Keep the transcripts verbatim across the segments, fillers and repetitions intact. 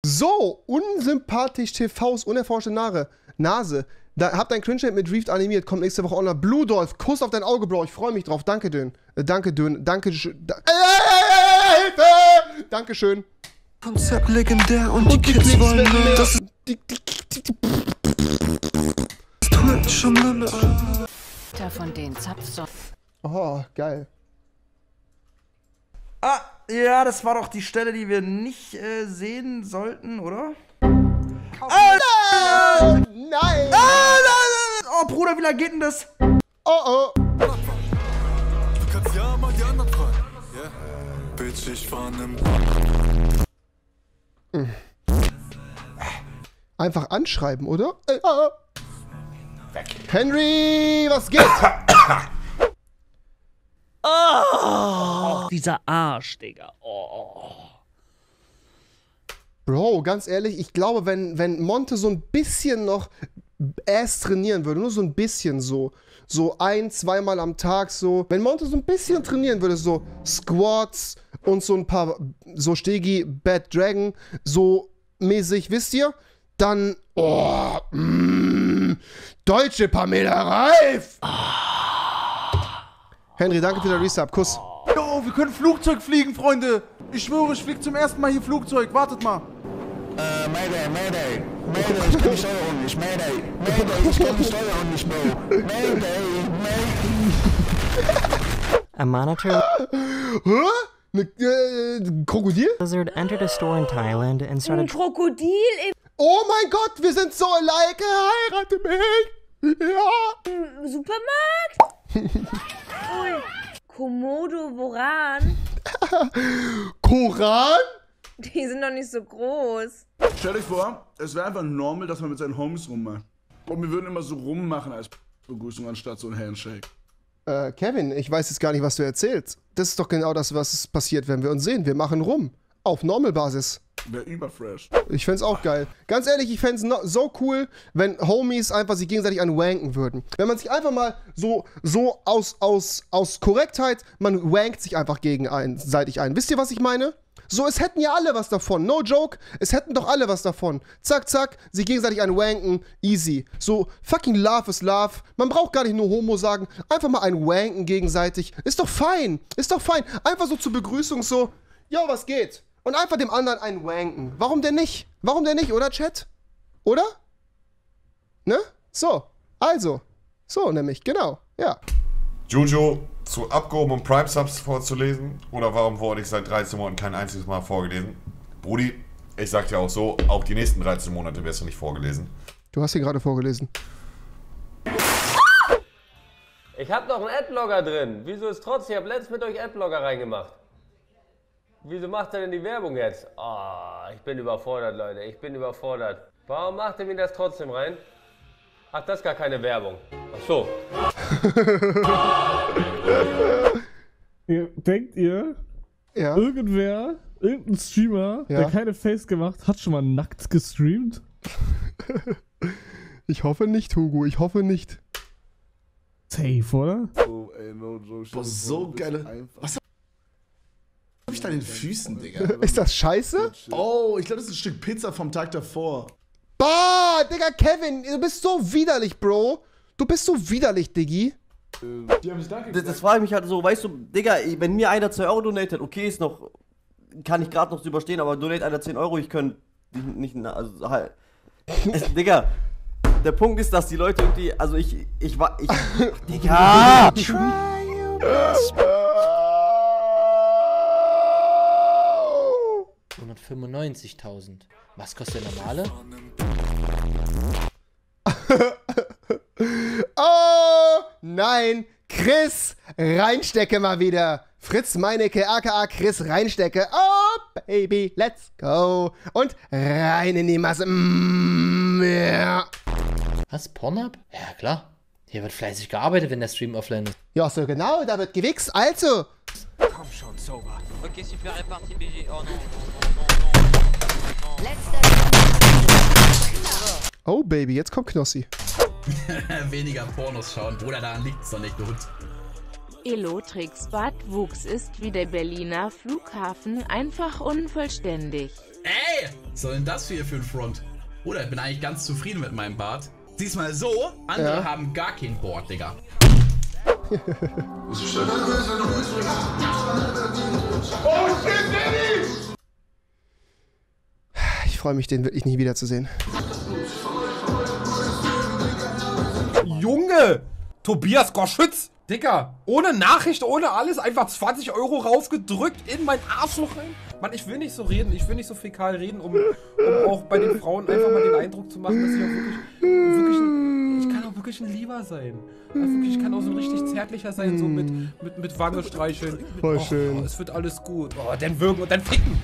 So, unsympathisch T Vs unerforschte Nase. Nase. Da, hab dein Cringe mit Reefed animiert, kommt nächste Woche online. Blue Dolph, Kuss auf dein Auge, Bro, ich freue mich drauf. Danke, Dön. Äh, danke, Dön. Danke, schön. Da äh, Hilfe! Dankeschön. Konzept legendär und, und die Kids, Kids wollen mehr. Das ist die, die, die, die, die schon Limit. Von den Zapfsäulen. Oh, geil. Ah, ja, das war doch die Stelle, die wir nicht äh, sehen sollten, oder? Oh, nein! Nein! Ah, nein! Oh, Bruder, wie lange geht denn das? Oh, oh. Du kannst ja mal die anderen fragen. Yeah. Bitch, ich fahr nem... Einfach anschreiben, oder? Äh, oh. Henry, was geht? Oh, dieser Arsch, Digga. Oh. Bro, ganz ehrlich, ich glaube, wenn, wenn Monte so ein bisschen noch Ass trainieren würde, nur so ein bisschen so, so ein, zweimal am Tag so, wenn Monte so ein bisschen trainieren würde, so Squats und so ein paar, so Stegi, Bad Dragon, so mäßig, wisst ihr? Dann, oh, mm, deutsche Pamela Reif! Henry, danke für den Resub, Kuss. Yo, wir können Flugzeug fliegen, Freunde. Ich schwöre, ich fliege zum ersten Mal hier Flugzeug. Wartet mal. Äh, Mayday, Mayday. Mayday, ich kann die Steuerung nicht. Mayday, Mayday, ich kann die Steuerung nicht, Bro. Mayday, Mayday. A monitor Hä? Ne, äh, Krokodil? lizard entered a store in Thailand and Ein started Krokodil im Oh mein Gott, wir sind so alike, heirate mich! Ja! im Supermarkt? Ui. Komodo Voran. Koran? Die sind doch nicht so groß. Stell dich vor, es wäre einfach normal, dass man mit seinen Homies rummacht. Und wir würden immer so rummachen als Begrüßung anstatt so ein Handshake. Äh, Kevin, ich weiß jetzt gar nicht, was du erzählst. Das ist doch genau das, was passiert, wenn wir uns sehen. Wir machen rum. Auf Normal-Basis. Wäre überfresh. Ich fänd's auch geil. Ganz ehrlich, ich fänd's no so cool, wenn Homies einfach sich gegenseitig anwanken würden. Wenn man sich einfach mal so, so aus, aus, aus Korrektheit, man wankt sich einfach gegenseitig ein. Wisst ihr, was ich meine? So, es hätten ja alle was davon. No joke. Es hätten doch alle was davon. Zack, zack, sich gegenseitig anwanken. Easy. So, fucking love is love. Man braucht gar nicht nur Homo sagen. Einfach mal ein wanken gegenseitig. Ist doch fein. Ist doch fein. Einfach so zur Begrüßung so, yo, was geht? Und einfach dem anderen einen wanken. Warum denn nicht? Warum denn nicht, oder Chat? Oder? Ne? So. Also. So, nämlich. Genau. Ja. Jojo zu abgehobenen Prime-Subs vorzulesen? Oder warum wurde ich seit dreizehn Monaten kein einziges Mal vorgelesen? Brudi, ich sag dir auch so, auch die nächsten dreizehn Monate wirst du nicht vorgelesen. Du hast hier gerade vorgelesen. Ich hab noch einen Adblogger drin. Wieso ist trotzdem? Ich hab letztens mit euch Adblogger reingemacht. Wieso macht er denn die Werbung jetzt? Ah, oh, ich bin überfordert, Leute. Ich bin überfordert. Warum macht er mir das trotzdem rein? Ach, das ist gar keine Werbung. Ach so. Denkt ihr, ja. irgendwer, irgendein Streamer, ja. der keine Face gemacht hat, schon mal nackt gestreamt? Ich hoffe nicht, Hugo. Ich hoffe nicht. Safe, oder? Oh, ey, no joke. Boah, so geile... Was hab ich da an den Füßen, Digga? Ist das scheiße? Oh, ich glaube, das ist ein Stück Pizza vom Tag davor. Bah, Digga, Kevin, du bist so widerlich, Bro. Du bist so widerlich, Diggi. Das, das frage ich mich halt so, weißt du, Digga, wenn mir einer zwei Euro donatet, okay, ist noch, kann ich gerade noch so überstehen, aber donate einer zehn Euro, ich könnte nicht, also halt, es, Digga, der Punkt ist, dass die Leute irgendwie, also ich, ich war, ich, ach, Digga! hundertfünfundneunzigtausend. Was kostet der normale? Oh, nein. Chris Reinstecke mal wieder. Fritz Meinecke, aka Chris Reinstecke. Oh, Baby, let's go. Und rein in die Masse. Mm, yeah. Was? Pornhub? Ja, klar. Hier wird fleißig gearbeitet, wenn der Stream offline ist. Ja, so genau, da wird gewichst. Also. Komm schon, sober. Okay, super réparti, B G. Oh non. Oh, Baby, jetzt kommt Knossi. Weniger Pornos schauen, Bruder, daran liegt's doch nicht gut. Elotrix Bad Wuchs ist wie der Berliner Flughafen einfach unvollständig. Ey! Was soll denn das hier für ein Front? Oder ich bin eigentlich ganz zufrieden mit meinem Bart. Sieh's mal so, andere Ja. haben gar kein Bart, Digga. Ich freue mich, den wirklich nie wiederzusehen. Junge! Tobias Goschütz! Dicker, ohne Nachricht, ohne alles, einfach zwanzig Euro raufgedrückt in mein Arschloch rein. Mann, ich will nicht so reden, ich will nicht so fäkal reden, um, um auch bei den Frauen einfach mal den Eindruck zu machen, dass ich auch wirklich, wirklich ein, ich kann auch wirklich ein Lieber sein. Also wirklich, ich kann auch so richtig zärtlicher sein, so mit, mit, mit Wange streicheln. Voll Och, schön. Oh, es wird alles gut. Oh, dann würgen und dann ficken.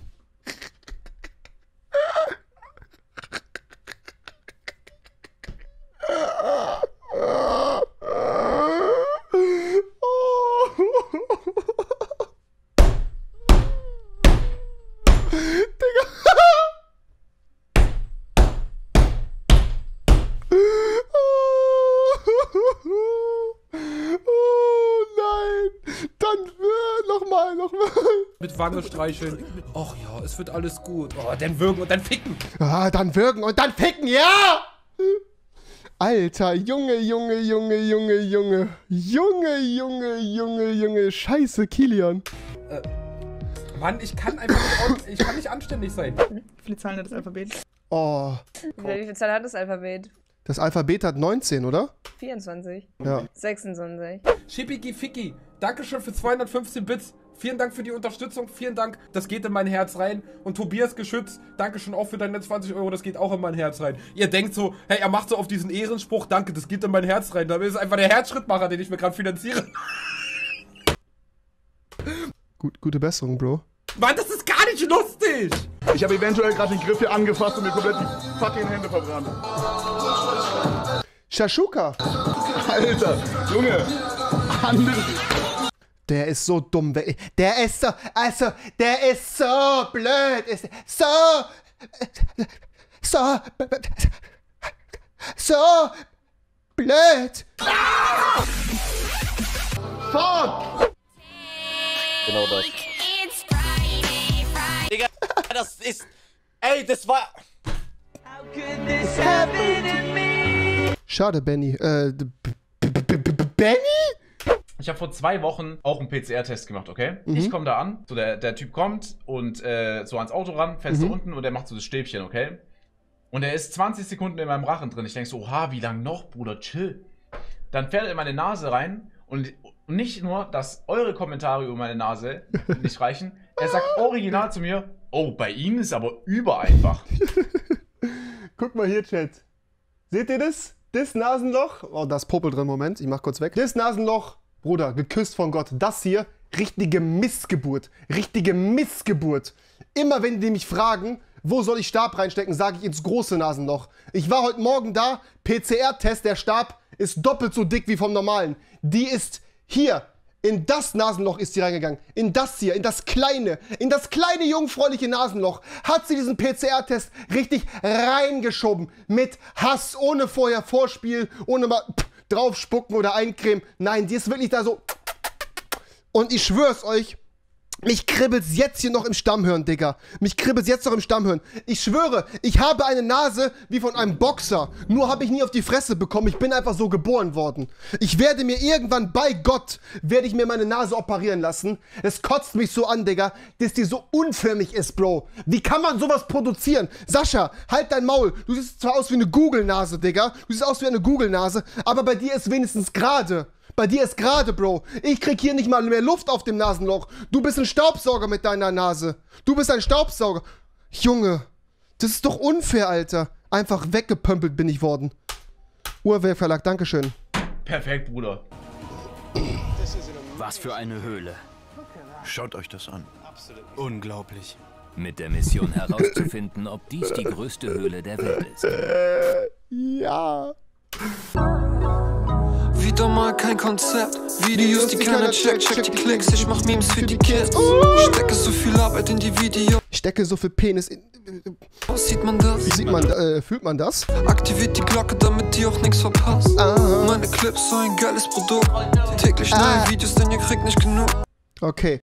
Mit Wange streicheln. Och ja, es wird alles gut. Oh, dann würgen und dann ficken. Ah, dann würgen und dann ficken, ja! Alter, Junge, Junge, Junge, Junge, Junge. Junge, Junge, Junge, Junge. Scheiße, Kilian. Äh, Mann, ich kann einfach nicht, ich kann nicht anständig sein. Wie viele Zahlen hat das Alphabet? Oh. Wie viele Zahlen hat das Alphabet? Das Alphabet hat neunzehn, oder? vierundzwanzig. Ja. sechsundzwanzig. Schippiki Ficky, Dankeschön für zweihundertfünfzehn Bits. Vielen Dank für die Unterstützung, vielen Dank, das geht in mein Herz rein. Und Tobias Geschütz, Dankeschön auch für deine zwanzig Euro, das geht auch in mein Herz rein. Ihr denkt so, hey, er macht so auf diesen Ehrenspruch, danke, das geht in mein Herz rein. Dabei ist es einfach der Herzschrittmacher, den ich mir gerade finanziere. Gut, gute Besserung, Bro. Mann, das ist gar nicht lustig! Ich habe eventuell gerade den Griff hier angefasst und mir komplett die fucking Hände verbrannt. Shashuka! Alter, Junge! Andere. Der ist so dumm. Der ist so, also, der ist so blöd. Ist so, so, so blöd. Fuck! Genau das. Digga, das ist... Ey, das war... Schade, Benny. Äh, Benny? Ich habe vor zwei Wochen auch einen P C R-Test gemacht, okay? Mhm. Ich komme da an, so der, der Typ kommt und äh, so ans Auto ran, Fenster Mhm. unten und der macht so das Stäbchen, okay? Und er ist zwanzig Sekunden in meinem Rachen drin. Ich denke so, oha, wie lang noch, Bruder, chill. Dann fährt er in meine Nase rein und nicht nur, dass eure Kommentare über meine Nase nicht reichen, er sagt original zu mir, oh, bei Ihnen ist aber übereinfach. Guck mal hier, Chat. Seht ihr das? Das Nasenloch. Oh, da ist Popel drin, Moment. Ich mach kurz weg. Das Nasenloch, Bruder, geküsst von Gott. Das hier, richtige Missgeburt. Richtige Missgeburt. Immer wenn die mich fragen, wo soll ich Stab reinstecken, sage ich ins große Nasenloch. Ich war heute Morgen da, P C R-Test, der Stab ist doppelt so dick wie vom normalen. Die ist hier, in das Nasenloch ist sie reingegangen. In das hier, in das kleine, in das kleine jungfräuliche Nasenloch hat sie diesen P C R-Test richtig reingeschoben. Mit Hass, ohne vorher Vorspiel, ohne mal drauf spucken oder eincremen. Nein, die ist wirklich da so. Und ich schwör's euch, mich kribbelt's jetzt hier noch im Stammhirn, Digga. Mich kribbelt's jetzt noch im Stammhirn. Ich schwöre, ich habe eine Nase wie von einem Boxer. Nur habe ich nie auf die Fresse bekommen. Ich bin einfach so geboren worden. Ich werde mir irgendwann, bei Gott, werde ich mir meine Nase operieren lassen. Es kotzt mich so an, Digga, dass die so unförmig ist, Bro. Wie kann man sowas produzieren? Sascha, halt dein Maul. Du siehst zwar aus wie eine Google-Nase, Digga. Du siehst aus wie eine Google-Nase, aber bei dir ist wenigstens gerade. Bei dir ist gerade, Bro. Ich krieg hier nicht mal mehr Luft auf dem Nasenloch. Du bist ein Staubsauger mit deiner Nase. Du bist ein Staubsauger. Junge, das ist doch unfair, Alter. Einfach weggepömpelt bin ich worden. Urwehr Verlag, Dankeschön. Perfekt, Bruder. Was für eine Höhle. Schaut euch das an. Unglaublich. Mit der Mission herauszufinden, ob dies die größte Höhle der Welt ist. Ja. Wieder mal kein Konzept. Videos, die keiner checkt, check die Klicks. Ich mach Memes für die Kids. Stecke so viel Arbeit in die Videos. Stecke so viel Penis in. Sieht man das? Sieht man, äh, fühlt man das? Aktiviert die Glocke, damit ihr auch nichts verpasst. Ah. Meine Clips, so ein geiles Produkt. Täglich neue Ah. Videos, denn ihr kriegt nicht genug. Okay,